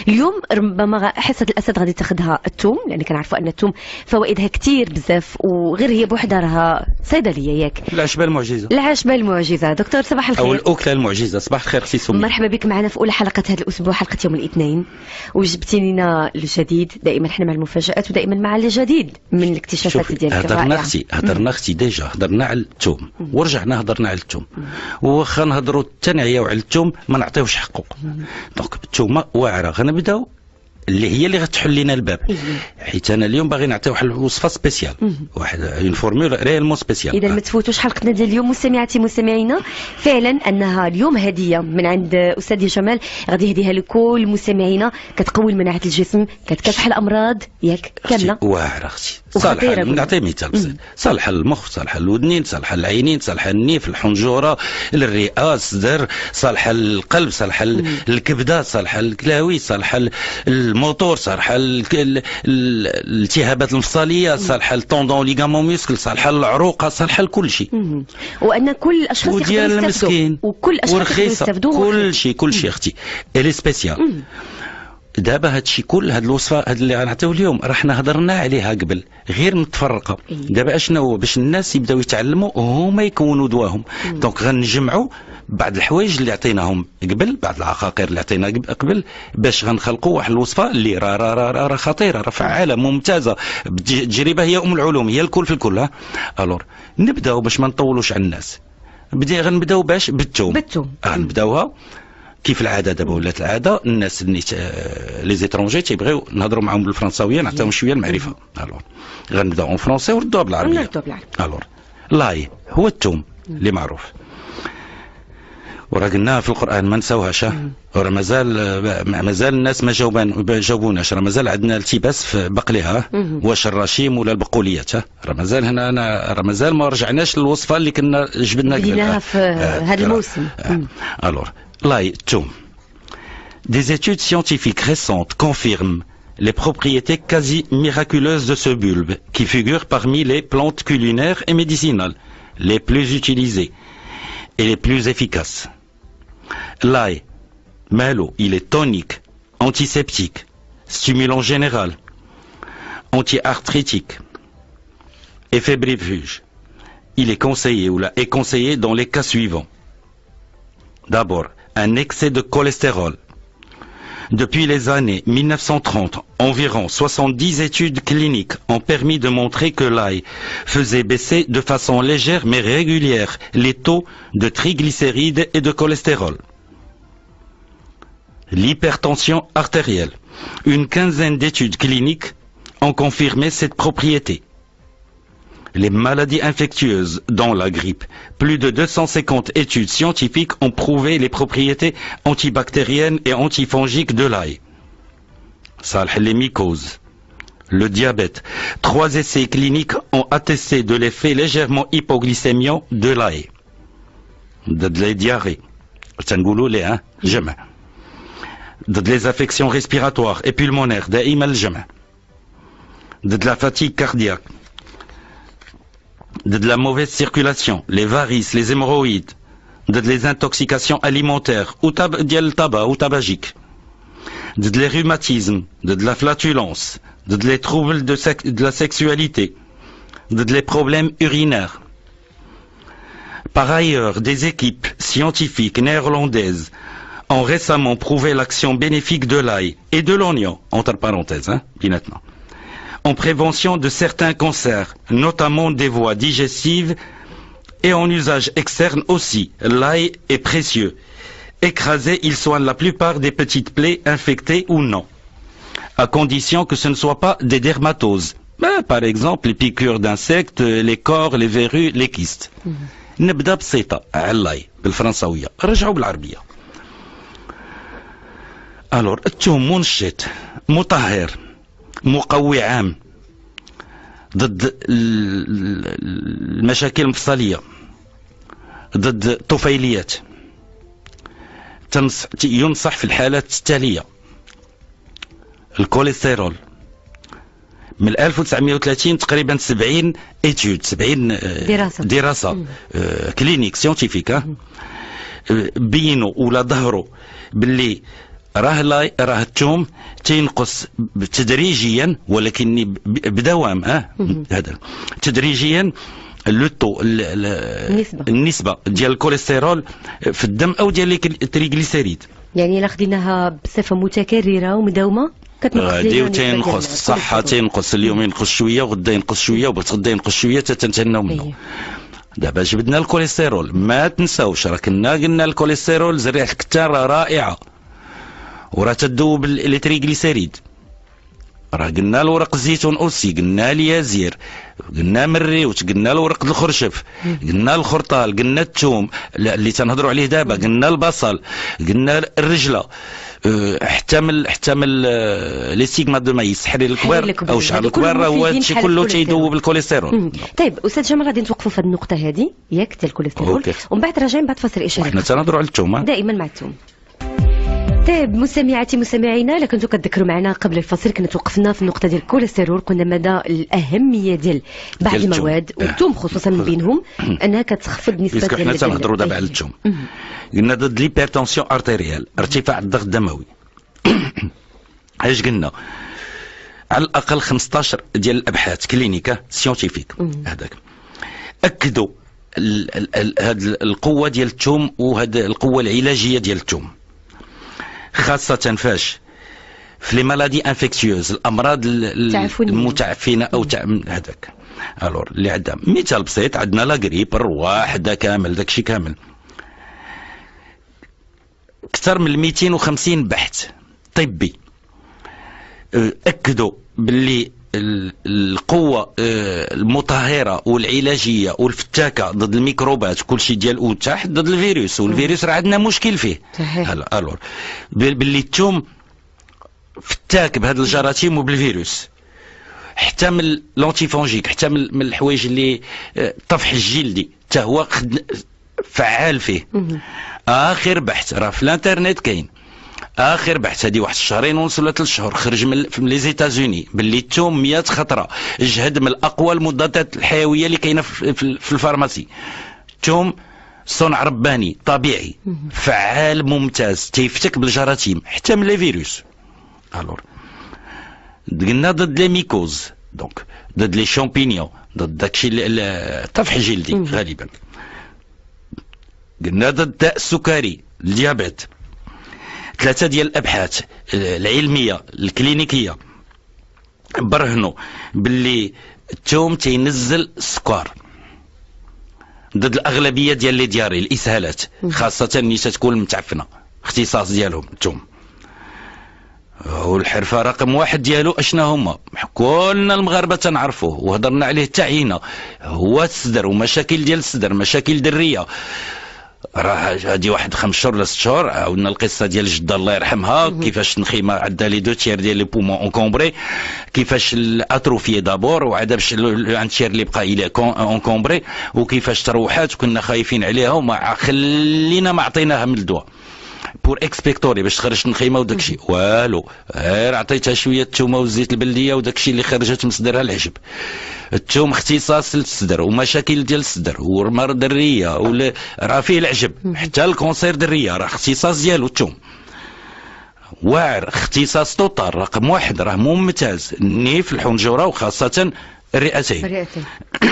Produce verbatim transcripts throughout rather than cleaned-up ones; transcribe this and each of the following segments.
اليوم ربما حصه الاسد غادي تاخذها الثوم، لان كنعرفوا ان الثوم فوائدها كثير بزاف، وغير هي بوحدها راها صيدليه ياك. العشبه المعجزه. العشبه المعجزه. دكتور صباح الخير. او الاكله المعجزه. صباح الخير اختي سميه. مرحبا بك معنا في اولى حلقه هذا الاسبوع، حلقه يوم الاثنين، وجبتي لنا الجديد. دائما حنا مع المفاجات ودائما مع الجديد من الاكتشافات ديالك. هضرنا اختي هضرنا اختي ديجا هضرنا على الثوم ورجعنا هضرنا على الثوم، وخا نهضروا التنعيه وعلى الثوم ما نعطيوش حقه. دونك الثومه واعره. غنبداو اللي هي اللي غتحل لنا الباب، حيت انا اليوم باغي نعطي واحد الوصفه سبيسيال، واحد اون فورمول ريالمون سبيسيال. اذا ما تفوتوش حلقتنا ديال اليوم مستمعاتي مستمعينا، فعلا انها اليوم هديه من عند استاذ جمال غادي يهديها لكل مستمعينا، كتقوي مناعه الجسم، كتكافح الامراض ياك كامله. واعره اختي صالحه. نعطي مثال بسيط، صالحه للمخ، صالحه للودنين، صالحه للعينين، صالحه للنيف، الحنجره، للرئه، الصدر، صالحه للقلب، صالحه للكبده، صالحه للكلاوي، صالحه الموتور، صالحه الالتهابات المفصليه، صالحه للطوندون ليغامون ميسكل، صالحه للعروق، صالحه لكل شيء. وان كل الاشخاص يقدروا يستافدوا، وكل الاشخاص يقدروا يستافدوا كل شيء كل شيء اختي الي سبيسيال. دابا هادشي كل هاد الوصفه هاد اللي غنعطيو اليوم راه حنا هضرنا عليها قبل، غير متفرقه. دابا اشنا هو باش الناس يبداو يتعلموا هما يكونوا دواهم. دونك غنجمعوا بعض الحوايج اللي عطيناهم قبل، بعض العقاقير اللي عطينا قبل، باش غنخلقوا واحد الوصفه اللي راه راه راه را خطيره، راه فعاله ممتازه. التجربه هي ام العلوم، هي الكل في الكل. ها الور نبداو باش ما نطولوش على الناس. بدي غنبداو باش بالثوم. بالثوم غنبداوها كيف العاده. دابا ولات العاده الناس اللي لي زيترونجي تيبغيو نهضروا معاهم بالفرنساويه، نعطيهم شويه المعرفه. الور غنبداو اون فرونسي وردوها بالعربيه. نردوها بالعربيه. الور لاي هو الثوم اللي معروف، وراه قلناها في القران ما نساوهاش. وراه مازال مازال الناس ما جاوبان جاوبوناش، راه مازال عندنا التباس في بقليها، واش الرشيم ولا البقوليات. راه مازال هنا انا راه مازال ما رجعناش للوصفه اللي كنا جبدنا قبل في هذا الموسم. الور لاي الثوم. Des études scientifiques récentes confirment les propriétés quasi miraculeuses de ce bulbe, qui figure parmi les plantes culinaires et médicinales les plus utilisées et les plus efficaces. L'ail, malo, il est tonique, antiseptique, stimulant général, anti-arthritique et fébrifuge. Il est conseillé ou là est conseillé dans les cas suivants. D'abord, un excès de cholestérol. Depuis les années mille neuf cent trente, environ soixante-dix études cliniques ont permis de montrer que l'ail faisait baisser de façon légère mais régulière les taux de triglycérides et de cholestérol. L'hypertension artérielle. Une quinzaine d'études cliniques ont confirmé cette propriété. Les maladies infectieuses, dont la grippe. Plus de deux cent cinquante études scientifiques ont prouvé les propriétés antibactériennes et antifongiques de l'ail. Salh les mycoses. Le diabète. Trois essais cliniques ont attesté de l'effet légèrement hypoglycémiant de l'ail. De les diarrhées. hein, jamais. De les affections respiratoires et pulmonaires. دائما الجمع. De la fatigue cardiaque. De la mauvaise circulation, les varices, les hémorroïdes, de les intoxications alimentaires, ou tab dial tabac ou tabagique, de les rhumatismes, de la flatulence, de les troubles de, de la sexualité, de les problèmes urinaires. Par ailleurs, des équipes scientifiques néerlandaises ont récemment prouvé l'action bénéfique de l'ail et de l'oignon, entre parenthèses, hein, maintenant, en prévention de certains cancers, notamment des voies digestives, et en usage externe aussi. L'ail est précieux. Écrasé, il soigne la plupart des petites plaies infectées ou non, à condition que ce ne soit pas des dermatoses. Ben, par exemple, les piqûres d'insectes, les corps, les verrues, les kystes. نبدأ بسيطة على اللاي بالفرنساوية، رجعوا بالعربية. الور الثوم منشط، مطهر، مقوي عام، ضد المشاكل المفصلية، ضد الطفيليات. ينصح في الحالات التالية: الكوليسترول. من ألف وتسعمائة وثلاثين تقريبا سبعين اتيود، سبعين دراسة دراسة كلينيك سيونتيفيك بينوا ولا ظهروا باللي راه لا راه الثوم تينقص تدريجيا ولكن بدوام اه هذا تدريجيا لو طو النسبه النسبه ديال الكوليسترول في الدم او ديال التريغليسيريد. يعني الا خديناها بصفه متكرره ومداومه كتنقص غادي وتينقص صح تينقص اليوم ينقص شويه وغدا ينقص شويه وغدا ينقص شويه تتنتهناو منه. دابا جبدنا الكوليسترول ما تنساوش راه كنا قلنا الكوليسترول زريعه الكتان راه رائعه وراه تذوب التريغليسيريد. راه قلنا الورق الزيتون اوسي قلنا اليازير قلنا مريوت قلنا الورق الخرشف قلنا الخرطال قلنا الثوم اللي تنهضروا عليه دابا قلنا البصل قلنا الرجله حتى من حتى من لي سيغما دو مايس حرير الكبار او شعر الكبار راه هو هادشي كله تيذوب الكوليسترول. طيب استاذ جمال غادي نتوقفوا في هذه النقطه هذه ياك ديال الكوليسترول ومن بعد راجعين بعد فاصل اشاره. حنا تنهضروا على الثوم دائما مع الثوم. طيب مستمعاتي مستمعينا الا كنتوا كتذكروا معنا قبل الفصل كنا توقفنا في النقطه ديال الكوليسترول قلنا مدى الاهميه ديال بعض المواد والثوم خصوصا من بينهم انها كتخفض نسبه ديال حنا تنهضروا دابا على الثوم. قلنا ضد ليبرتونسيون ارتيريال ارتفاع الضغط الدموي. اش قلنا على الاقل خمسطاش ديال الابحاث كلينيكا سيونتيفيك هذاك اكدوا هذه القوه ديال الثوم وهذه القوه العلاجيه ديال الثوم خاصة فاش في لي مالادي انفيكسيوز الامراض المتعفنه او هذاك. الور اللي عندها مثال بسيط عندنا لا غريب الرواح هذا كامل داكشي كامل اكثر من مئتين وخمسين بحث طبي اكدوا باللي القوه المطهره والعلاجيه والفتاكه ضد الميكروبات كل شيء ديال وتحت ضد الفيروس والفيروس راه عندنا مشكل فيه. هلا الور باللي الثوم فتاك بهذا الجراثيم وبالفيروس حتى من لونتيفونجيك حتى من الحوايج اللي الطفح الجلدي حتى هو فعال فيه. اخر بحث راه في الانترنت كاين اخر بحث هذه واحد الشهرين ونص ولا ثلاث شهور خرج من لي زيتازوني باللي الثوم مئة خطره جهد من الاقوى المضادات الحيويه اللي كاينه في الفارماسي. الثوم صنع رباني طبيعي فعال ممتاز تيفتك بالجراثيم حتى من لي فيروس. الور قلنا ضد لي ميكوز دونك ضد لي شامبينيون ضد داكشي الطفح الجلدي غالبا. قلنا ضد الداء السكري الديابيت. ثلاثة ديال الأبحاث العلمية الكلينيكية برهنوا باللي الثوم تينزل السكر ضد الأغلبية ديال لي دياري الإسهالات خاصة اللي تتكون متعفنة اختصاص ديالهم الثوم. والحرفة رقم واحد ديالو اشنا هما كلنا المغاربة تنعرفوه وهضرنا عليه تعينا هو الصدر ومشاكل ديال الصدر مشاكل درية. راه هادي واحد خمس شهور ولا ست شهور عاودنا القصه ديال جده الله يرحمها كيفاش النخيمه عندها لي دو تيير ديال لي بومون اونكومبري كيفاش الاتروفي دابور وعاد باش ان تيير اللي بقى الى اونكومبري وكيفاش تروحات وكنا خايفين عليها وما خلينا ما عطيناها من الدواء بور اكسبيكتوري باش تخرج النخيمه وداكشي والو غير عطيتها شويه الثومه والزيت البلديه وداكشي اللي خرجت من صدرها العجب. الثوم اختصاص للصدر ومشاكل ديال الصدر والمرض الريه ولا راه فيه العجب حتى الكونسير الريه راه اختصاص ديالو الثوم واعر اختصاص توتال رقم واحد راه ممتاز النيف الحنجره وخاصه الرئتين. الرئتين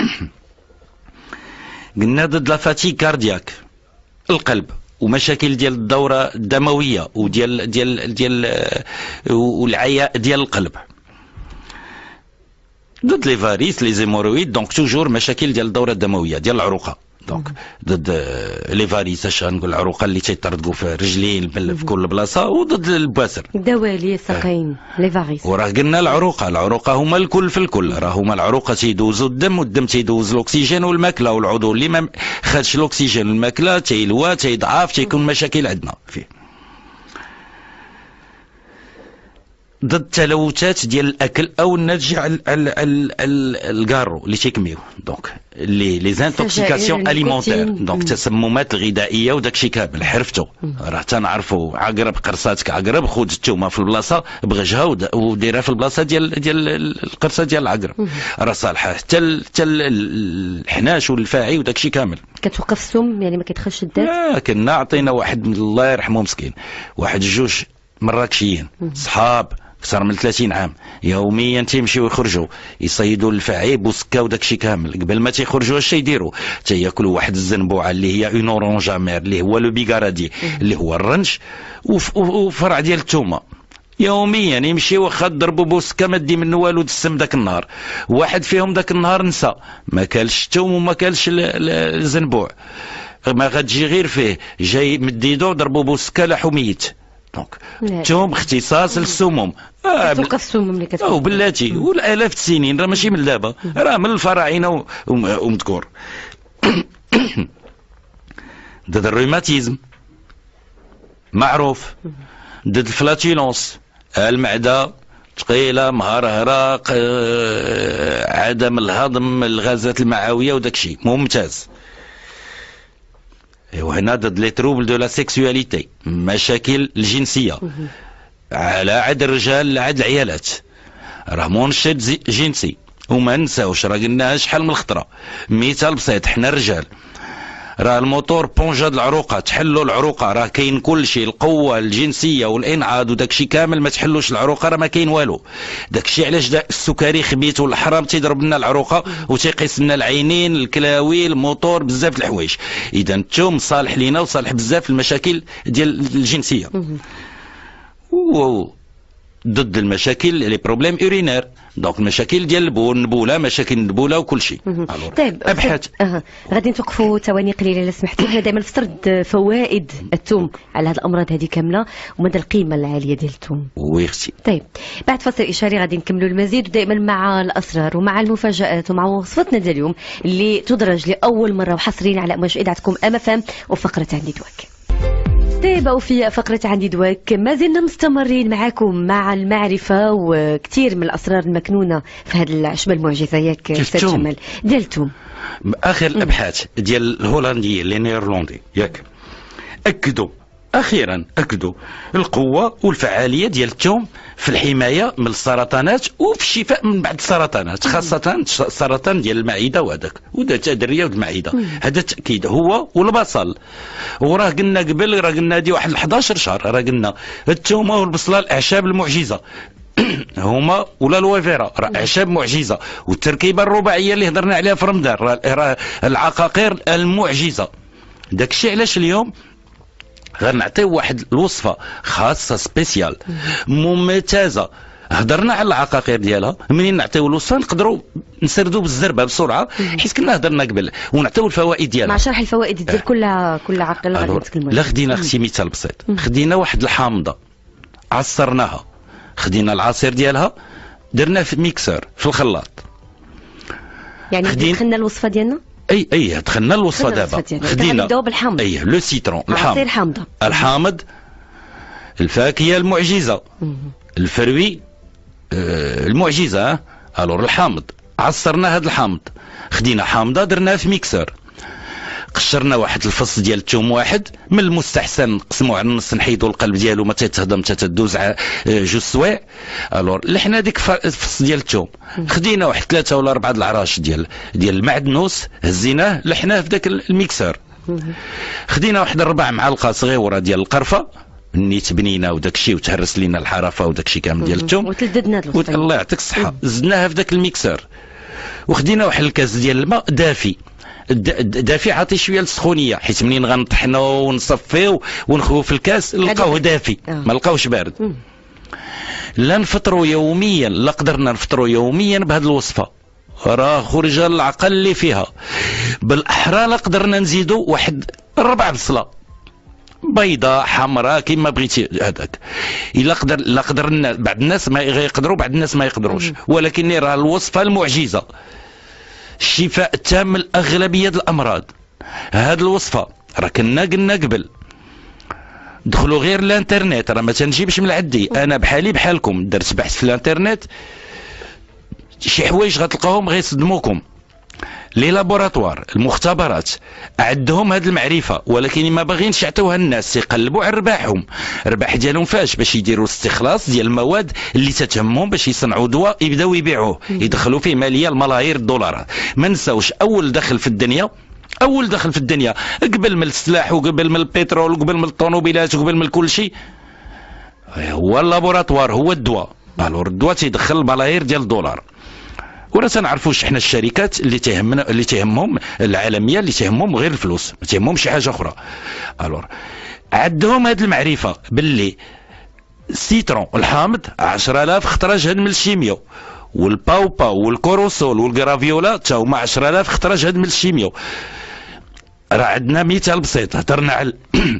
قلنا ضد لا فاتيك كاردياك القلب ومشاكل ديال الدوره الدمويه وديال ديال ديال والعياء ديال القلب. ضد لي فاريس لي زيمورويد دونك توجور مشاكل ديال الدوره الدمويه ديال العروقه دونك ضد لي فاريس اش غنقول العروقه اللي تيطردقوا في الرجلين في كل بلاصه وضد البواسر الدوالي الساقين لي فاريس. وراه قلنا العروقه العروقه هما الكل في الكل راه هما العروقه تيدوزوا الدم والدم تيدوز الاكسجين والماكله والعضو اللي ما خدش الاكسجين والماكله تيلوى تيضعف تيكون مشاكل عندنا فيه. ضد التلوثات ديال الاكل او الناتج على الكارو اللي تيكميو دونك لي لي زانتوكسيكاسيون اليمونتير دونك التسممات الغذائيه وداكشي كامل حرفتو راه تنعرفوا عقرب قرصاتك عقرب خذ الثومه في البلاصه بغجها وديرها في البلاصه ديال ديال القرصه ديال العقرب راه صالحه حتى حتى الحناش والفاعي وداكشي كامل. كتوقف السم يعني ما كيدخلش الدات؟ لا كنا عطينا واحد الله يرحمه مسكين واحد جوج مراكشيين صحاب اكثر من ثلاثين عام يوميا تيمشيو يخرجوا يصيدوا الفعيب وسكا وداكشي كامل. قبل ما تيخرجوا اش يديروا؟ تياكلوا واحد الزنبوعه اللي هي اون اورونج امير اللي هو لو بيغارادي اللي هو الرنج وفرع ديال الثومه. يوميا يمشيو واخا ضربوا بوسكا ما دي منه والو السم داك النهار. واحد فيهم داك النهار نسى ما كالش الثوم وما كالش الزنبوع، ما غتجي غير فيه جاي مديدو ضربوا بوسكا لاحو ميت. دونك الثوم اختصاص للسموم. اه توقف السموم اللي كتكون. او بلاتي والالاف السنين راه ماشي من دابا، راه من الفراعنه ومذكور. ضد الروماتيزم معروف، ضد الفلاتيلونس المعده ثقيله مهرهره عدم الهضم الغازات المعويه وداكشي ممتاز. وهنا ضد لي تروبل دو لا سيكسواليتي مشاكل الجنسيه على عاد الرجال على عاد العيالات، راه منشط جنسي. وما نساوش راه قلناها شحال من الخطره. مثال بسيط، حنا الرجال راه الموتور بونجا د العروقه، تحلوا العروقه راه كاين كل شيء، القوه الجنسيه والانعاض وداكشي كامل. ما تحلوش العروقه راه ما كاين والو. داكشي علاش دا السكري خبيت والحرام تيضرب لنا العروقه وتيقيس لنا العينين الكلاوي الموتور بزاف د الحوايج. اذا الثوم صالح لينا وصالح بزاف المشاكل ديال الجنسيه. ضد المشاكل لي بروبليم اورينير، دونك المشاكل ديال البول النبوله، مشاكل النبوله وكل شيء. طيب ابحث أه. غادي نتوقفوا ثواني قليله الا سمحتوا. حنا دائما نفترض فوائد الثوم على هذه الامراض هذه كامله ومدى القيمه العاليه ديال الثوم. وي اختي. طيب بعد فاصل اشاري غادي نكملوا المزيد، ودائما مع الاسرار ومع المفاجات ومع وصفتنا ديال اليوم اللي تدرج لاول مره وحصريا على امواج اذاعتكم ام اف ام وفقره عندي دواك. طيب في فقرة عندي دواك ما زلنا مستمرين معاكم مع المعرفة وكثير من الأسرار المكنونة في هذه العشبة المعجزة ياك أستاذ جمال ديال الثوم. آخر الأبحاث ديال الهولنديين اللي نيرلندي ياك أكدوا أخيرا أكدوا القوة والفعالية ديال الثوم في الحماية من السرطانات وفي الشفاء من بعض السرطانات، خاصة السرطان ديال المعدة وهذاك ودا التدرية والمعدة. هذا تأكيد هو والبصل. وراه قلنا قبل راه قلنا هادي واحد حداش شهر راه قلنا الثومة والبصلة الأعشاب المعجزة هما ولا الوفيرا راه اعشاب معجزه، والتركيبه الرباعيه اللي هضرنا عليها في رمضان راه العقاقير المعجزه. داكشي علاش اليوم غنعطيو واحد الوصفه خاصه سبيسيال ممتازه. هضرنا على العقاقير ديالها، منين نعطيو الوصفه نقدروا نسردوا بالزربه بسرعه حيت كنا هضرنا قبل ونعطيو الفوائد ديالها. مع شرح الفوائد ديال كل كل عقل غادي نتكلموا. لا خدينا اختي مثال بسيط، خدينا واحد الحامضه عصرناها، خدينا العصير ديالها درناه في ميكسر في الخلاط. يعني خدين... دخلنا الوصفه ديالنا اي اي دخلنا الوصفه دابا. خدينا نبداو بالحامض. اي لو سيترون عصير حامضه الحامض الفاكهه المعجزه الفروي آه المعجزه. الور الحامض عصرنا هذا الحامض، خدينا حامضه درناها في ميكسر، قشرنا واحد الفص ديال الثوم واحد من المستحسن نقسموه على النص نحيدوا القلب ديالو ما تتهضم حتى تدوز جوج سوايع. الور لحنا ديك الفص ديال الثوم، خدينا واحد ثلاثه ولا اربعه العراش ديال ديال المعدنوس هزيناه لحناه في ذاك الميكسر. خدينا واحد ربع معلقه صغيره ديال القرفه نيت بنينه وداك الشيء وتهرس لينا الحرفه وداك الشيء كامل ديال الثوم وتلددنا هاد الوصفه. الله يعطيك الصحه. زدناها في ذاك الميكسر وخدينا واحد الكاس ديال الماء دافي دافي عاطي شويه للسخونيه، حيت منين غنطحنو ونصفيو ونخويو في الكاس نلقاوه دافي ما نلقاوش بارد. لا نفطروا يوميا، لا قدرنا نفطروا يوميا بهذه الوصفه راه خرج العقل اللي فيها. بالاحرى لا قدرنا نزيدوا واحد ربع بصله بيضاء حمراء كيما بغيتي هذاك. الا قدر لا قدرنا بعض الناس ما يقدروا بعض الناس ما يقدروش، ولكن راه الوصفه المعجزه الشفاء التام من اغلبيه الامراض. هذه الوصفه راه كنا قلنا قبل دخلوا غير الانترنت، راه ما تنجيبش من عندي انا بحالي بحالكم درت بحث في الانترنت شي حوايج غتلقاهم غيصدموكم. لي لابوراتوار المختبرات عندهم هذه المعرفه، ولكن ما باغينش يعطيوها الناس، يقلبوا على رباحهم. الرباح ديالهم فاش؟ باش يديروا استخلاص ديال المواد اللي تتهمهم باش يصنعوا دواء يبداو يبيعوه يدخلوا فيه ماليه الملايير الدولارات. ما نساوش اول دخل في الدنيا اول دخل في الدنيا قبل من السلاح وقبل من البترول وقبل من الطوموبيلات وقبل من كل شيء هو اللابوراتوار هو الدواء. الور الدواء تيدخل ملايير ديال الدولار، ولا تنعرفوش حنا الشركات اللي تهمنا اللي تهمهم العالميه اللي تهمهم غير الفلوس، ما تهمهمش شي حاجه اخرى. الور عندهم هذه المعرفه باللي السيترون الحامض عشرة آلاف خطره جهد من الشيمياء، والباوبا والكوروسول والجرافيولا تا هما عشرة آلاف خطره جهد من الشيمياء. راه عندنا مثال بسيط، هضرنا على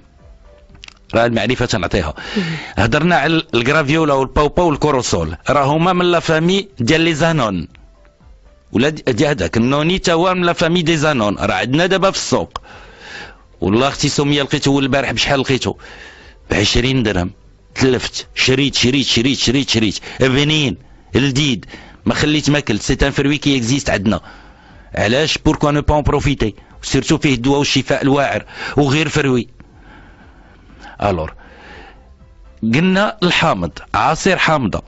راه المعرفه تنعطيها. هضرنا على الجرافيولا والباوبا والكوروسول، راه هما من لا فامي ديال لي زانون، ولا دي هذاك النوني تا هو من لا فامي دي زانون. راه عندنا دابا في السوق، والله اختي سميه لقيته البارح بشحال لقيته؟ ب عشرين درهم. تلفت شريت شريت شريت شريت شريت بنين الجديد، ما خليت ما كلت. سي ان فروي كي اكزيست عندنا. علاش؟ بوركوا نو با اون بروفيتي، سيرتو فيه الدواء والشفاء الواعر وغير فروي. الور قلنا الحامض، عصير حامضه،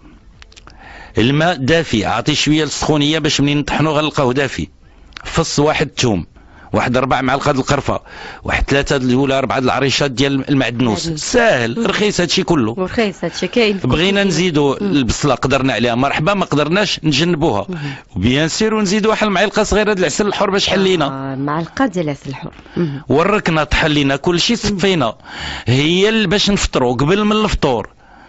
الماء دافي، اعطي شويه للسخونيه باش منين نطحنو غنلقاوه دافي. فص واحد الثوم، واحد ربع معلقه القرفه، واحد ثلاثه ولا اربعه العريشات ديال المعدنوس. ساهل رخيص هادشي كله، رخيص هادشي كاين. بغينا نزيدو البصله قدرنا عليها مرحبا، ما قدرناش نجنبوها. وبيان سير ونزيدو واحد المعلقه صغيره ديال العسل الحر باش حلينا. آه معلقه ديال العسل الحر. وركنا طحلينا كلشي صفينا. هي باش نفطروا قبل من الفطور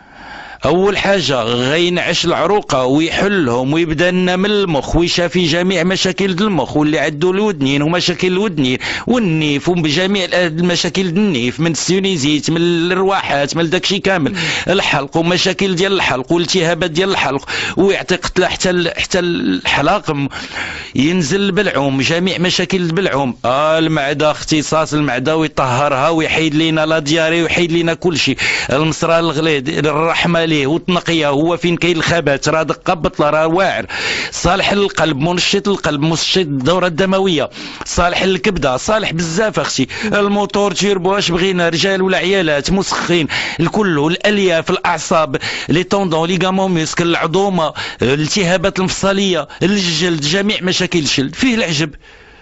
اول حاجه غينعش العروقه ويحلهم ويبدا لنا من المخ ويشافي جميع مشاكل المخ، واللي عنده الودنين ومشاكل الودنين والنيف وبجميع المشاكل النيف، من السيونيزيت من الرواحات من داكشي كامل، الحلق ومشاكل ديال الحلق والالتهابات ديال الحلق، ويعطي قتله حتى حتى الحلاق، ينزل البلعوم جميع مشاكل البلعوم. آه المعده اختصاص المعده ويطهرها ويحيد لنا لا دياري ويحيد لنا كلشي. المصرى الغليظ الرحمه وتنقيه، هو فين كاين الخبات، راه دقه بطله راه واعر. صالح للقلب، منشط للقلب، منشط الدوره الدمويه، صالح للكبده، صالح بزاف اختي. الموتور تيربو اش بغينا، رجال ولا عيالات، مسخين الكل، الالياف، الاعصاب، لي طوندون، ليغامون ميسكل، العظومه، الالتهابات المفصليه، الجلد، جميع مشاكل الجلد. فيه العجب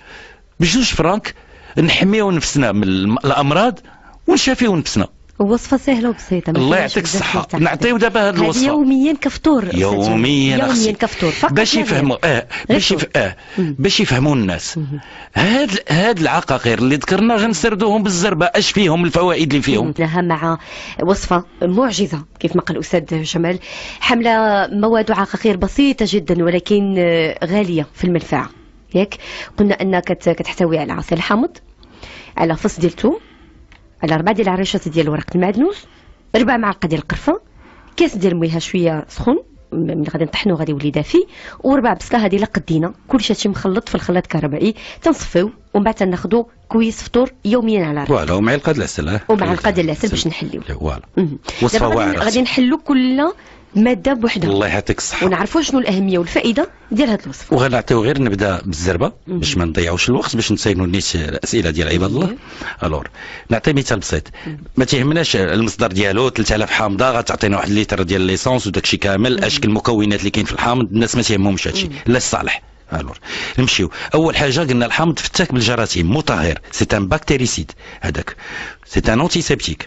بجوج فرانك نحميو نفسنا من الامراض ونشافيو نفسنا. وصفة سهلة وبسيطة. الله يعطيك الصحة. نعطيو دابا هاد الوصفة يوميا كفطور. يوميا يوميا كفطور فقط باش يفهموا اه باش يف... اه باش يفهموا الناس. هاد هاد العقاقير اللي ذكرنا غنسردوهم بالزربة، اش فيهم الفوائد اللي فيهم. لها مع وصفة معجزة كيف ما قال الأستاذ جمال، حملة مواد وعقاقير بسيطة جدا ولكن غالية في المنفعة. ياك قلنا أنها كتحتوي على عصير الحامض، على فص ديال الثوم، على ربعة ديال العريشات ديال ورق المعدنوس، ربع معلقه ديال القرفه، كاس ديال الميها شويه سخون من غادي نطحنو غادي يولي دافي، وربع بصله هذه لا قدينا، كلشي هادشي مخلط في الخلاط الكهربائي، تنصفيو ومن بعد تناخذو كويس فطور يوميا على راسك. فوالا ومعلقه ديال العسل. ومعلقه ديال العسل باش نحليو. فوالا وصفه واعره. غادي نحلو كل ماده بوحدها. الله يعطيك الصحه. ونعرفوا شنو الاهميه والفائده ديال هذه الوصفه. وغنعطيو غير نبدا بالزربه باش ما نضيعوش الوقت، باش نسينو نيت الاسئله ديال عباد الله. الور نعطي مثال بسيط، ما تيهمناش المصدر ديالو ثلاثة آلاف حامضه غتعطينا واحد الليتر ديال ليسونس وداكشي كامل، اشكال المكونات اللي كاين في الحامض الناس ما تيهمهمش هادشي، لا الصالح. الور نمشيو اول حاجه قلنا الحامض فتاك بالجراثيم، مطهر، سي ان بكتيريسيد، هذاك سي ان انتي سيبتيك،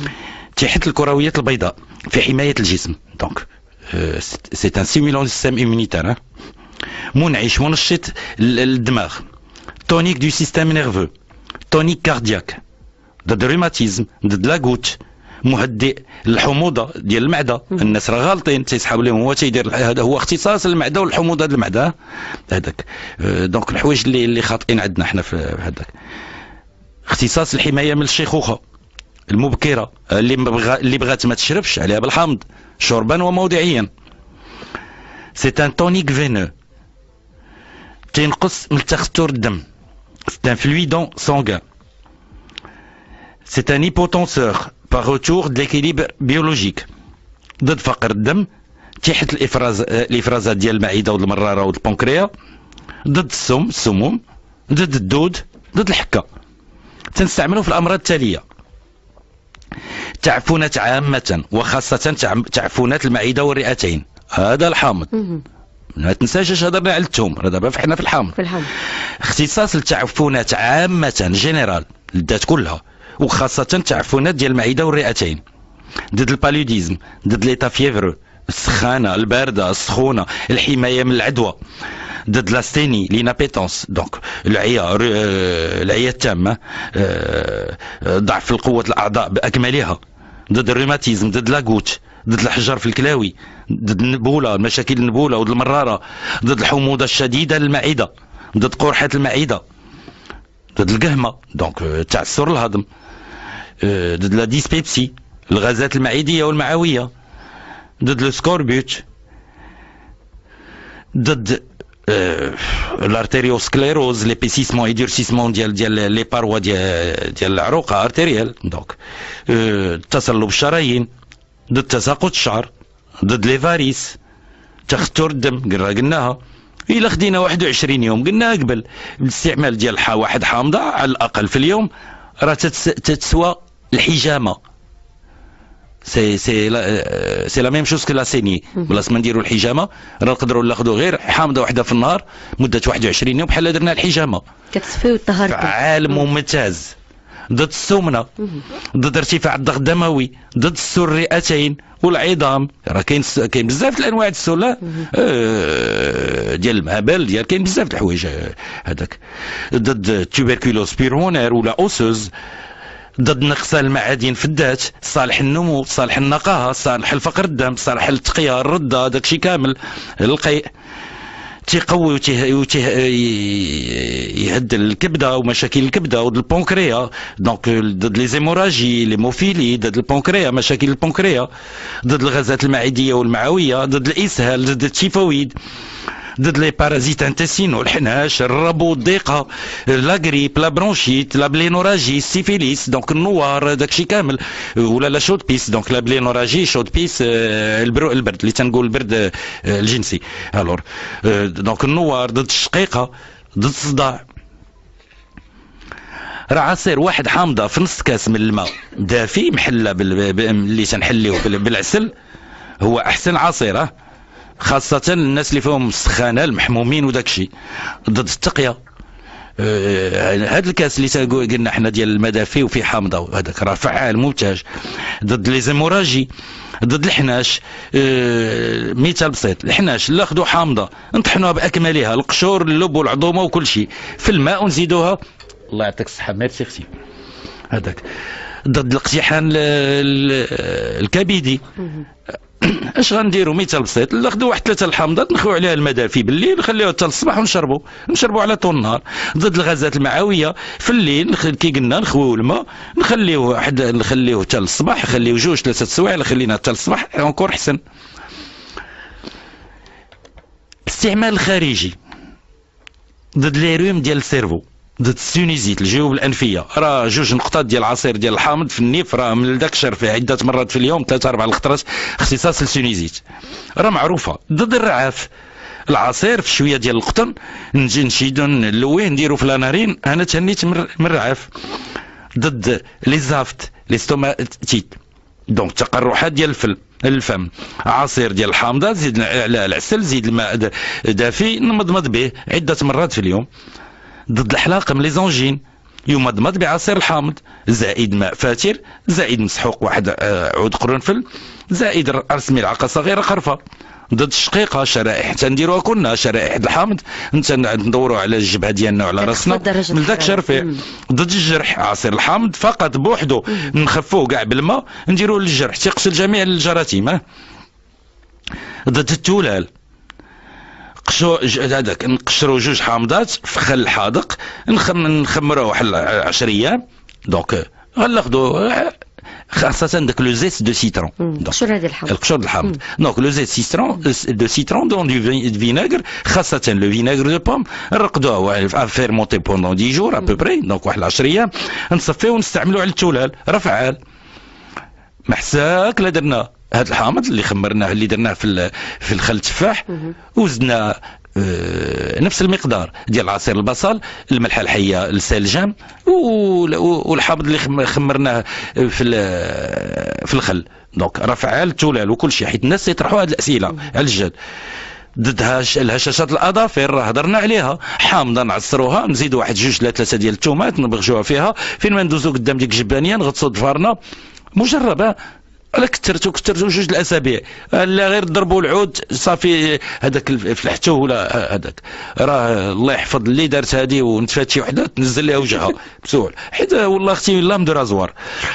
تيحت الكرويات البيضاء في حمايه الجسم. دونك سي ان سيمولون سيستيم امونيتير، منعش منشط الدماغ، تونيك دو سيستيم نيرفو، تونيك كاردياك، ضد الروماتيزم، ضد لاغوت، مهدئ الحموضه ديال المعده. الناس راه غالطين تيسحابوا لهم هو تيدير، هذا هو اختصاص المعده والحموضه ديال المعده هذاك. دونك الحوايج اللي اللي خاطئين عندنا حنا في هذاك. اختصاص الحمايه من الشيخوخه المبكره، اللي بغا اللي بغات ما تشربش عليها بالحامض شربا وموضعيا. سي ان تونيك فينو، تينقص من تخثر الدم، سي ان فلويدون سانغان. سي ان هيبوتونسور باغ روتور د ليكيليبر بيولوجيك، ضد فقر الدم، تيحت الافراز الافرازات ديال المعده والمراره والبنكرياس، ضد السم السموم، ضد الدود، ضد الحكه. تنستعملوه في الامراض التاليه: تعفنات عامة وخاصة تعفنات المعدة والرئتين، هذا الحامض. ما تنساش اش هضرنا على الثوم، راه دابا حنا في الحامض. في الحامض. اختصاص التعفنات عامة جينيرال الذات كلها، وخاصة تعفنات ديال المعدة والرئتين. ضد البالوديزم، ضد ليتا فيفرو، السخانه، البارده، السخونه، الحمايه من العدوى، ضد لاستيني، لينابيتونس، دونك العيا العيا التامه، ضعف القوه الاعضاء باكملها، ضد الروماتيزم، ضد لاغوت، ضد الحجر في الكلاوي، ضد النبوله، مشاكل النبوله وضد المراره، ضد الحموضه الشديده للمعده، ضد قرحه المعده، ضد القهمه دونك تعسر الهضم، ضد لا ديسبيبسي، الغازات المعديه والمعويه، ضد السكوربوت، ضد الارتيريوسكليروز، ليبيسيسمون ايدورسيسمون ديال ديال لي باروا ديال ديال العروقه ارتيريال دونك تصلب الشرايين، ضد تساقط الشعر، ضد لي فاريس، تختر الدم قلنا قلناها. إلا خدينا واحد وعشرين يوم قلناها قبل بالاستعمال ديال حا واحد حامضه على الاقل في اليوم راه تتسوى الحجامه. سي سي لا سي لا ميم شوز كو لا سيني، بلاص ما نديرو الحجامه راه نقدروا ناخذوا غير حامضه واحده في النهار مده واحد وعشرين يوم بحال درنا الحجامه. كتصفي وتطهر. فعال ممتاز. ضد السمنه، ضد ارتفاع الضغط الدموي، ضد السل الرئتين والعظام، راه كاين كاين بزاف الانواع السله آه ديال المهبل ديال كاين بزاف د الحوايج هذاك. ضد التوبركلوز بيرمونير ولا اوسوز، ضد نقص المعادن في الذات، صالح النمو، صالح النقاهه، صالح الفقر الدم، صالح التقيه، الرده، داكشي كامل، القيء، تيقوي ويهدل الكبده ومشاكل الكبده وضد البنكريا، دونك ضد لي زيموراجي، ليموفيلي، ضد البنكريا، مشاكل البنكريا، ضد الغازات المعديه والمعويه، ضد الاسهال، ضد التيفويد، ضد لي بارازيت انتستينو، الحناش، الربو، الضيقه، لا غريب، لا برونشيت، لا بلينوراجي، السيفيليس، دونك النوار، داكشي كامل، ولا لا شود بيس، دونك لا بلينوراجي، شود بيس، البرد اللي تنقول البرد الجنسي. الور دونك النوار، ضد الشقيقه، ضد الصداع. راه عصير واحد حامضه في نص كاس من الماء دافي محلى اللي تنحليوه بالعسل هو احسن عصير، خاصة الناس اللي فيهم السخانة المحمومين وداكشي. ضد التقية، هذا أه الكاس اللي قلنا حنا ديال المدافي وفيه حامضة هذاك راه فعال ممتاز. ضد لي زيموراجي، ضد الحناش، أه مثال بسيط، الحناش ناخذوا حامضة نطحنوها بأكملها، القشور، اللب والعظومة وكل شيء في الماء ونزيدوها. الله يعطيك الصحة ميرسي اختي. هذاك. ضد الاقتحام الكبدي، اش غنديروا؟ مثال بسيط، ناخذوا واحد ثلاثه الحامضات نخويو عليها المدافي بالليل نخليوها حتى الصباح ونشربوا نشربوا على طول النهار. ضد الغازات المعويه في الليل كي قلنا نخويو الماء نخليوه واحد نخليوه حتى الصباح، نخليوه جوج ثلاثه سوايع، خلينا حتى الصباح اونكور احسن. الاستعمال الخارجي ضد لي روم ديال السيرفو، ضد السينيزيت، الجيوب الانفيه، راه جوج نقطات ديال العصير ديال الحامض في النيف راه من داك الشر فيه عده مرات في اليوم، ثلاثه اربع الخطرات، اختصاص السينيزيت راه معروفه. ضد الرعاف، العصير في شويه ديال القطن نجي نشيدو نلويه نديرو في لانارين، انا تهنيت من الرعاف. ضد لي زافت، لي ستوماتيت، دونك تقرحات ديال الفم الفم، عصير ديال الحامضه زيد على العسل، زيد الماء دافي نمضمض به عده مرات في اليوم. ضد الحلاقم، لي زونجين، يمضمض بعصير الحامض زائد ماء فاتر زائد مسحوق واحد عود قرنفل زائد راس ملعقه صغيره قرفه. ضد الشقيقه، شرائح تنديروها كلنا شرائح الحامض ندوروا على الجبهه ديالنا وعلى راسنا من ذاك الشرفيع. ضد الجرح، عصير الحامض فقط بوحده نخفوه كاع بالماء نديروه للجرح تيقتل جميع الجراثيم. ضد التولال، قشو هذاك نقشروا جوج حامضات في خل حاضق نخمروه واحد عشر ايام، دونك غناخذوا خاصة داك لو زيت دو سيترون، قشور هذا الحامض، القشور د الحامض، دونك لو زيت سيترون دو سيترون دون دو فيناغر، خاصة لو فيناغر دو بوم نرقدوه فيرمونتي بوندون دي جور ا بو بري، دونك واحد عشر ايام نصفيه ونستعملوه على التولال راه فعال. محساك لا درنا هذا الحامض اللي خمرناه اللي درناه في في الخل التفاح وزدنا آه نفس المقدار ديال عصير البصل، الملحه الحيه، السلجم والحامض اللي خمرناه في في الخل، دونك راه فعال التولال وكل شيء، حيت الناس يطرحوا هذه الاسئله على الجد. ضد الهشاشات الاظافر راه هضرنا عليها، حامضه نعصروها نزيدوا واحد جوج ثلاثه ديال التومات نبغجوها فيها، فين ما ندوزو قدام ديك الجبانيه نغطسوا ضفارنا، مجربه انا كثرت وكثرت جوج الاسابيع، لا غير ضربوا العود صافي. هذاك فلحته ولا هذاك راه الله يحفظ اللي دارت هذه ونتفات شي وحده تنزل لها وجهها بسهول، حيت والله اختي لا مدير ازوار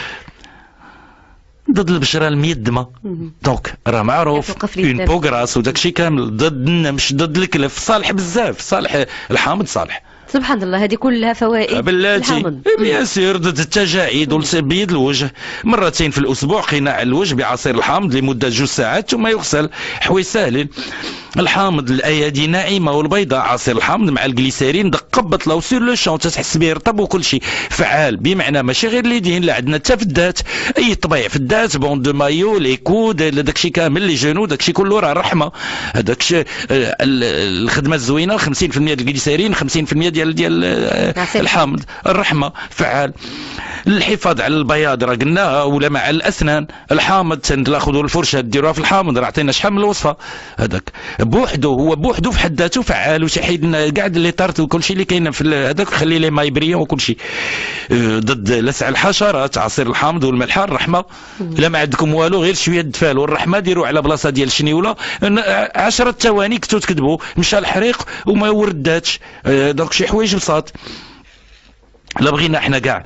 ضد البشره الميدمه. دونك راه معروف اون بوغراس وداك الشيء كامل، ضد النمش، ضد الكلف، صالح بزاف، صالح الحامض صالح. سبحان الله، هذه كلها فوائد بلاتي بيان سير. ضد التجاعيد وبيض الوجه مرتين في الاسبوع، قناع الوجه بعصير الحامض لمده جوج ساعات ثم يغسل. حوايج ساهلين. الحامض الايادي ناعمه والبيضاء، عصير الحامض مع الجليسيرين دق بطله سير لو شون تحس به رطب وكل شيء فعال، بمعنى ماشي غير اليدين، لا عندنا حتى في الذات، اي طبيع في الذات، بون دو مايو، لي كود، داكشي كامل، لي جونو، داكشي كله راه رحمه. هذاك الخدمه الزوينه خمسين بالمئة ديال الجليسيرين، خمسين بالمئة ديال ديال الحامض، الرحمه فعال. الحفاظ على البياض راه قلناها، ولا مع الاسنان الحامض تاخذوا الفرشه ديروها في الحامض، راه عطينا شحال من الوصفه. هذاك بوحدو هو بوحدو في حد ذاته فعال، وتحيد لنا كاع لي طارت وكل شيء اللي كاين في هذاك، خلي لي ماي بريون وكل شيء. ضد لسع الحشرات عصير الحامض والملح الرحمه. لا ما عندكم والو غير شويه دفال والرحمه، ديروا على بلاصه ديال الشنيوله عشرة ثواني كنتو تكذبوا مشى الحريق وما ورداتش. دونك شي حوايج بساط. لا بغينا احنا كاع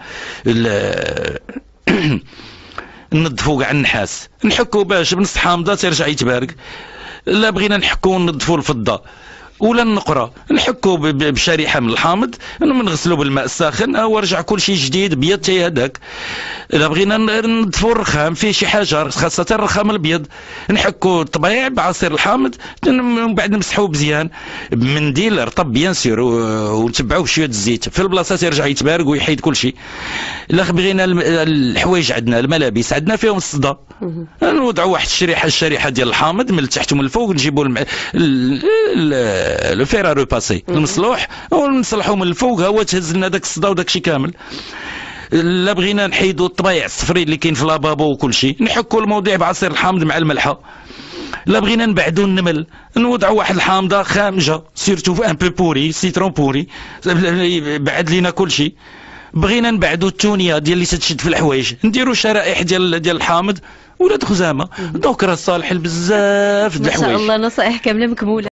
ننظفوا كاع النحاس، نحكوا باش بنص حامضه ترجع يتبارك. لا بغينا نحكوا ننظفوا الفضه ولا النقره، نحكوا بشريحه من الحامض، نغسلوا بالماء الساخن ورجع كل شيء جديد بيض تي هذاك. الا بغينا ننظفوا الرخام فيه شي حاجه، خاصه الرخام الابيض، نحكوا الطبيع بعصير الحامض ومن بعد نمسحوه مزيان بمنديل رطب بيان سير، ونتبعوه بشويه الزيت في البلاصه يرجع يتبارك ويحيد كل شيء. الا بغينا الحوايج عندنا الملابس عندنا فيهم الصدى، نوضعوا واحد الشريحه الشريحه ديال الحامض من التحت ومن الفوق، نجيبوا الم... لو فيرا روباسي المصلوح ونصلحوا من الفوق، هو تهز لنا داك الصدى وداك الشيء كامل. لا بغينا نحيدوا الطبيع الصفري اللي كاين في لابابو وكل شيء، نحكوا الموضوع بعصير الحامض مع الملحه. لا بغينا نبعدوا النمل، نوضعوا واحد الحامضه خامجه سيرتو ان بو بوري، سيترون بوري بعد لينا كل شيء. بغينا نبعدوا التونيه ديال اللي تتشد في الحوايج، نديروا شرائح ديال ديال الحامض ولا خزامه. دونك راه صالح بزاف د الحوايج. ما شاء الله، نصائح كامله مكموله.